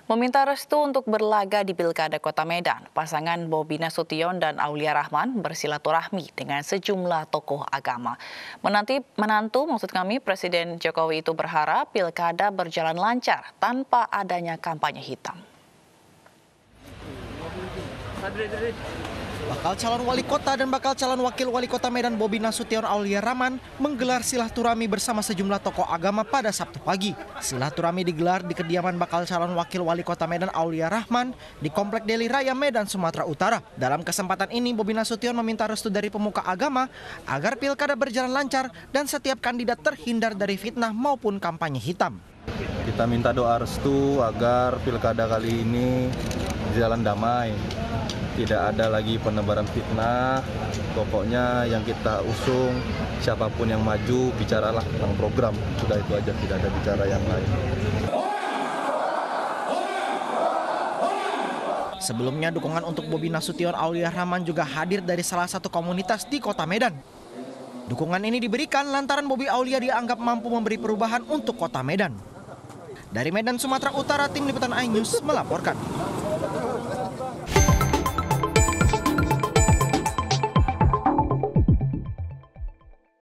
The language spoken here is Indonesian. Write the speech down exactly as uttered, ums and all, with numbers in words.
Meminta restu untuk berlaga di Pilkada Kota Medan, pasangan Bobi Nasution dan Aulia Rahman bersilaturahmi dengan sejumlah tokoh agama. Menanti, menantu maksud kami Presiden Jokowi itu berharap Pilkada berjalan lancar tanpa adanya kampanye hitam. Bakal calon wali kota dan bakal calon wakil wali kota Medan Bobi Nasution Aulia Rahman menggelar silaturahmi bersama sejumlah tokoh agama pada Sabtu pagi. Silaturahmi digelar di kediaman bakal calon wakil wali kota Medan Aulia Rahman di Komplek Deli Raya Medan, Sumatera Utara. Dalam kesempatan ini Bobi Nasution meminta restu dari pemuka agama agar pilkada berjalan lancar dan setiap kandidat terhindar dari fitnah maupun kampanye hitam. Kita minta doa restu agar pilkada kali ini jalan damai. Tidak ada lagi penebaran fitnah. Pokoknya yang kita usung, siapapun yang maju, bicaralah tentang program. Sudah itu aja, tidak ada bicara yang lain. Sebelumnya dukungan untuk Bobi Nasution Aulia Rahman juga hadir dari salah satu komunitas di Kota Medan. Dukungan ini diberikan lantaran Bobi Aulia dianggap mampu memberi perubahan untuk Kota Medan. Dari Medan, Sumatera Utara, Tim Liputan iNews melaporkan.